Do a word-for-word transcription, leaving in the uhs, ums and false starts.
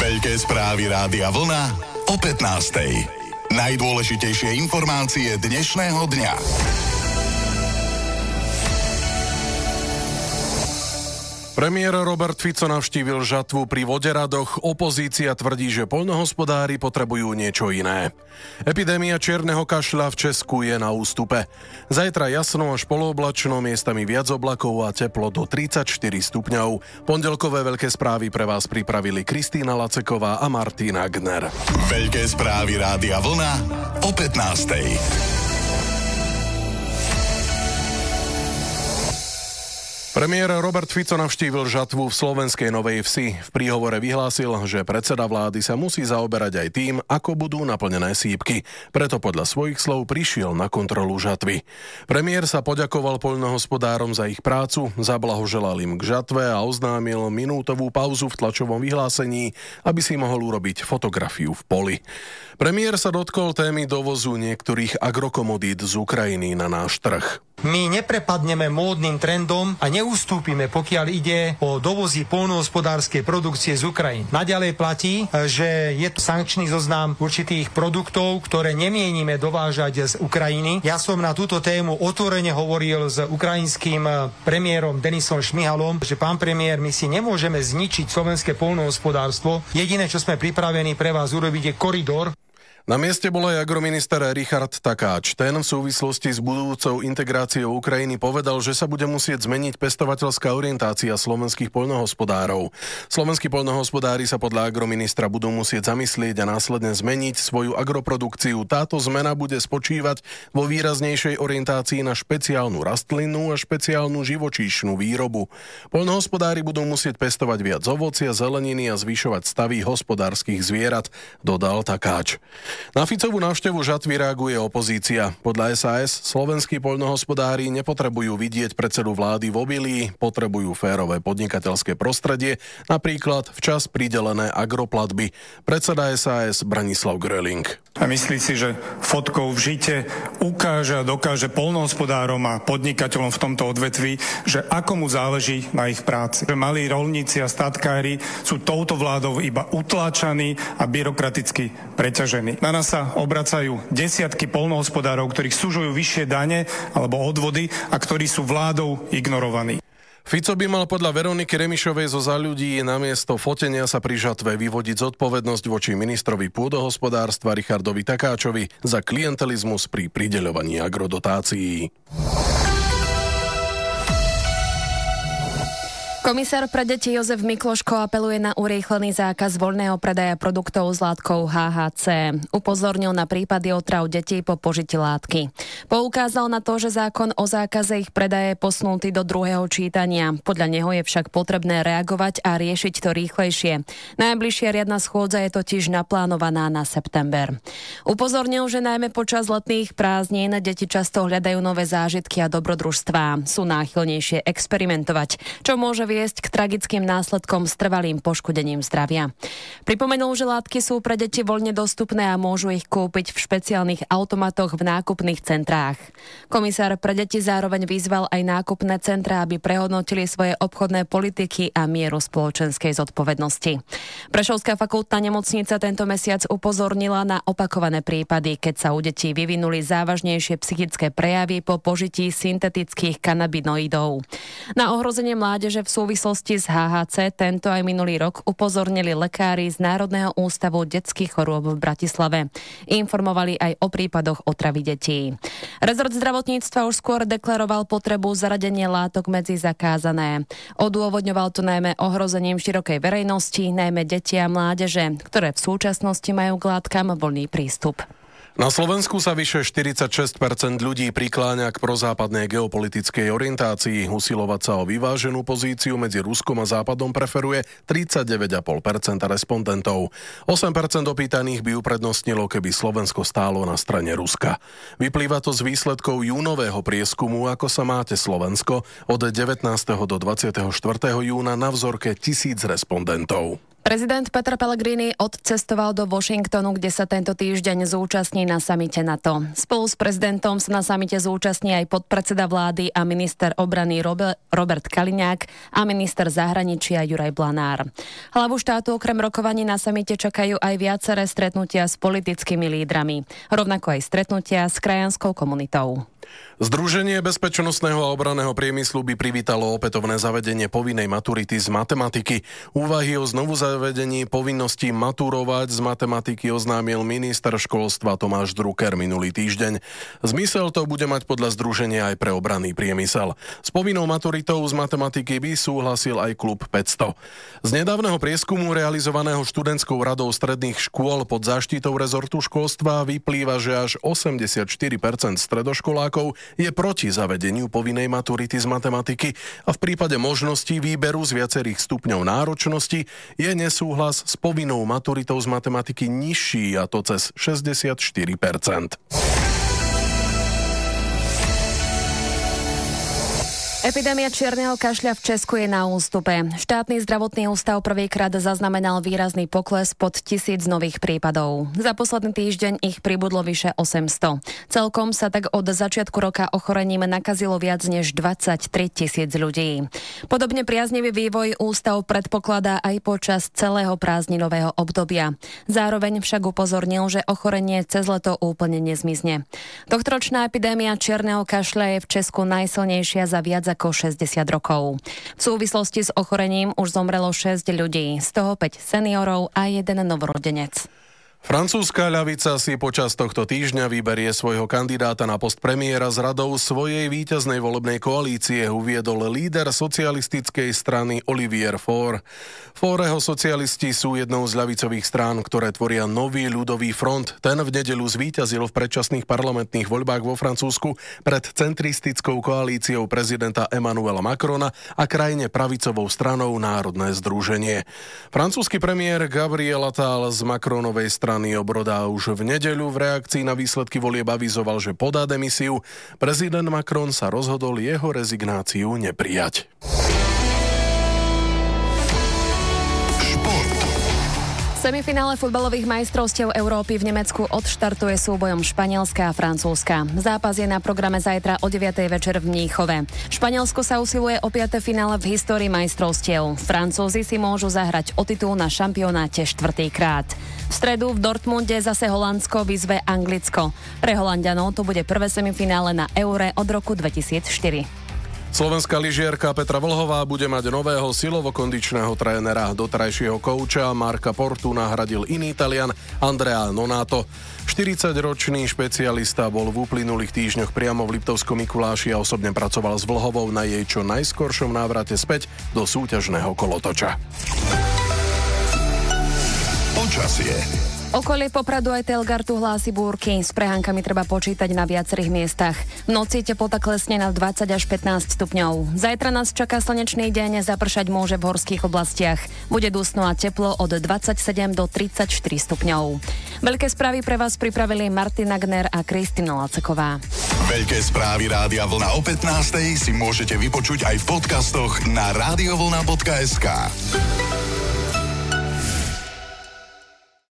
Veľké správy Rádia Vlna o pätnástej. Najdôležitejšie informácie dnešného dňa. Premiér Robert Fico navštívil žatvu pri Voderadoch. Opozícia tvrdí, že poľnohospodári potrebujú niečo iné. Epidémia čierneho kašľa v Česku je na ústupe. Zajtra jasno až polooblačno, miestami viac oblakov a teplo do tridsaťštyri stupňov. Pondelkové veľké správy pre vás pripravili Kristýna Laceková a Martin Agner. Veľké správy Rádia Vlna o pätnástej. Premiér Robert Fico navštívil žatvu v slovenskej Novej Vsi. V príhovore vyhlásil, že predseda vlády sa musí zaoberať aj tým, ako budú naplnené sýpky. Preto podľa svojich slov prišiel na kontrolu žatvy. Premiér sa poďakoval poľnohospodárom za ich prácu, zablahoželal im k žatve a oznámil minútovú pauzu v tlačovom vyhlásení, aby si mohol urobiť fotografiu v poli. Premiér sa dotkol témy dovozu niektorých agrokomodít z Ukrajiny na náš trh. My neprepadneme módnym trendom a neustúpime, pokiaľ ide o dovozy poľnohospodárskej produkcie z Ukrajiny. Naďalej platí, že je sankčný zoznam určitých produktov, ktoré nemienime dovážať z Ukrajiny. Ja som na túto tému otvorene hovoril s ukrajinským premiérom Denisom Šmihalom, že pán premiér, my si nemôžeme zničiť slovenské poľnohospodárstvo. Jediné, čo sme pripravení pre vás urobiť, je koridor. Na mieste bol aj agrominister Richard Takáč. Ten v súvislosti s budúcou integráciou Ukrajiny povedal, že sa bude musieť zmeniť pestovateľská orientácia slovenských poľnohospodárov. Slovenskí poľnohospodári sa podľa agroministra budú musieť zamyslieť a následne zmeniť svoju agroprodukciu. Táto zmena bude spočívať vo výraznejšej orientácii na špeciálnu rastlinnú a špeciálnu živočíšnu výrobu. Poľnohospodári budú musieť pestovať viac ovocia, zeleniny a zvyšovať stavy hospodárskych zvierat, dodal Takáč. Na Ficovú návštevu žatvy reaguje opozícia. Podľa es a es slovenskí poľnohospodári nepotrebujú vidieť predsedu vlády v obilí, potrebujú férové podnikateľské prostredie, napríklad včas pridelené agroplatby. Predseda es a es Branislav Gröling. A myslí si, že fotkou v žite ukáže a dokáže poľnohospodárom a podnikateľom v tomto odvetví, že ako mu záleží na ich práci. Že malí roľníci a statkári sú touto vládou iba utláčaní a byrokraticky preťažení. Na nás sa obracajú desiatky poľnohospodárov, ktorých sužujú vyššie dane alebo odvody a ktorí sú vládou ignorovaní. Fico by mal podľa Veroniky Remišovej zo Za ľudí namiesto fotenia sa pri žatve vyvodiť zodpovednosť voči ministrovi pôdohospodárstva Richardovi Takáčovi za klientelizmus pri prideľovaní agrodotácií. Komisár pre deti Jozef Mikloško apeluje na urýchlený zákaz voľného predaja produktov s látkou há há cé. Upozornil na prípady otráv detí po požití látky. Poukázal na to, že zákon o zákaze ich predaje je posunutý do druhého čítania. Podľa neho je však potrebné reagovať a riešiť to rýchlejšie. Najbližšia riadna schôdza je totiž naplánovaná na september. Upozornil, že najmä počas letných prázdnin deti často hľadajú nové zážitky a dobrodružstvá. Sú náchylnejšie experimentovať, čo môže viesť k tragickým následkom s trvalým poškodením zdravia. Pripomenul, že látky sú pre deti voľne dostupné a môžu ich kúpiť v špeciálnych automatoch v nákupných centrách. Komisár pre deti zároveň vyzval aj nákupné centrá, aby prehodnotili svoje obchodné politiky a mieru spoločenskej zodpovednosti. Prešovská fakultná nemocnica tento mesiac upozornila na opakované prípady, keď sa u detí vyvinuli závažnejšie psychické prejavy po požití syntetických kanabinoidov. Na ohrozenie mládeže v súvislosti s há há cé tento aj minulý rok upozornili lekári z Národného ústavu detských chorôb v Bratislave. Informovali aj o prípadoch otravy detí. Rezort zdravotníctva už skôr deklaroval potrebu zaradenia látok medzi zakázané. Odôvodňoval to najmä ohrozením širokej verejnosti, najmä deti a mládeže, ktoré v súčasnosti majú k látkam voľný prístup. Na Slovensku sa vyše štyridsaťšesť percent ľudí prikláňa k prozápadnej geopolitickej orientácii. Usilovať sa o vyváženú pozíciu medzi Ruskom a Západom preferuje tridsaťdeväť celá päť percenta respondentov. osem percent opýtaných by uprednostnilo, keby Slovensko stálo na strane Ruska. Vyplýva to z výsledkov júnového prieskumu Ako sa máte Slovensko od devätnásteho do dvadsiateho štvrtého júna na vzorke tisíc respondentov. Prezident Peter Pellegrini odcestoval do Washingtonu, kde sa tento týždeň zúčastní na samite NATO. Spolu s prezidentom sa na samite zúčastní aj podpredseda vlády a minister obrany Robert Kaliňák a minister zahraničia Juraj Blanár. Hlavu štátu okrem rokovaní na samite čakajú aj viaceré stretnutia s politickými lídrami, rovnako aj stretnutia s krajanskou komunitou. Združenie bezpečnostného a obranného priemyslu by privítalo opätovné zavedenie povinnej maturity z matematiky. Úvahy o znovu zavedení povinnosti maturovať z matematiky oznámil minister školstva Tomáš Drucker minulý týždeň. Zmysel to bude mať podľa združenia aj pre obranný priemysel. S povinnou maturitou z matematiky by súhlasil aj klub päťsto. Z nedávneho prieskumu realizovaného študentskou radou stredných škôl pod záštitou rezortu školstva vyplýva, že až osemdesiatštyri percent stredoškolákov je proti zavedeniu povinnej maturity z matematiky a v prípade možnosti výberu z viacerých stupňov náročnosti je nesúhlas s povinnou maturitou z matematiky nižší, a to cez šesťdesiatštyri percent. Epidémia čierneho kašľa v Česku je na ústupe. Štátny zdravotný ústav prvýkrát zaznamenal výrazný pokles pod tisíc nových prípadov. Za posledný týždeň ich pribudlo vyše osemsto. Celkom sa tak od začiatku roka ochorením nakazilo viac než dvadsaťtri tisíc ľudí. Podobne priaznivý vývoj ústav predpokladá aj počas celého prázdninového obdobia. Zároveň však upozornil, že ochorenie cez leto úplne nezmizne. Tohtoročná epidémia čierneho kašľa je v Česku najsilnejšia za viac ako šesťdesiat rokov. V súvislosti s ochorením už zomrelo šesť ľudí, z toho päť seniorov a jeden novorodenec. Francúzska ľavica si počas tohto týždňa vyberie svojho kandidáta na post premiéra z radou svojej víťaznej volebnej koalície, uviedol líder socialistickej strany Olivier Faure. Faureho socialisti sú jednou z ľavicových strán, ktoré tvoria nový ľudový front. Ten v nedeľu zvíťazil v predčasných parlamentných voľbách vo Francúzsku pred centristickou koalíciou prezidenta Emmanuela Macrona a krajne pravicovou stranou Národné združenie. Francúzsky premiér Gabriel Attal z Macronovej strany Obrodá už v nedeľu v reakcii na výsledky volieb avizoval, že podá demisiu. Prezident Macron sa rozhodol jeho rezignáciu neprijať. Semifinále futbalových majstrovstiev Európy v Nemecku odštartuje súbojom Španielska a Francúzska. Zápas je na programe zajtra o deviatej večer v Mníchove. Španielsko sa usiluje o piate finále v histórii majstrovstiev. Francúzi si môžu zahrať o titul na šampionáte štvrtýkrát. V stredu v Dortmunde zase Holandsko vyzve Anglicko. Pre Holanďanov to bude prvé semifinále na Eure od roku dvetisícštyri. Slovenská lyžiarka Petra Vlhová bude mať nového silovo-kondičného trénera. Doterajšieho kouča Marka Portu nahradil iný Talian Andrea Nonato. štyridsaťročný špecialista bol v uplynulých týždňoch priamo v Liptovskom Mikuláši a osobne pracoval s Vlhovou na jej čo najskoršom návrate späť do súťažného kolotoča. Počasie. Okolie Popradu aj Telgartu hlási búrky. S prehánkami treba počítať na viacerých miestach. V noci teplota klesne na dvadsať až pätnásť stupňov. Zajtra nás čaká slnečný deň, zapršať môže v horských oblastiach. Bude dusno a teplo od dvadsaťsedem do tridsaťštyri stupňov. Veľké správy pre vás pripravili Martin Nagner a Kristina Laceková. Veľké správy Rádia Vlna o pätnástej si môžete vypočuť aj v podcastoch na radiovlna bodka es ká.